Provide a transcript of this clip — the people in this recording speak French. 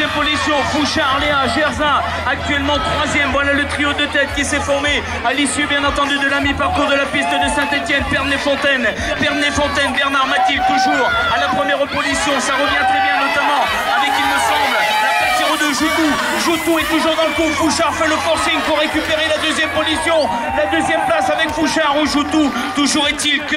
deuxième position, Fouchard, Léa, Gerzin, actuellement troisième. Voilà le trio de tête qui s'est formé à l'issue bien entendu de la mi-parcours de la piste de Saint-Etienne. Pernay-Fontaine, Bernard Mathilde toujours à la première position. Ça revient très bien notamment avec, il me semble, la 4-0 de Joutou. Joutou est toujours dans le coup. Fouchard fait le forcing pour récupérer la deuxième position. La deuxième place avec Fouchard ou Joutou. Toujours est-il que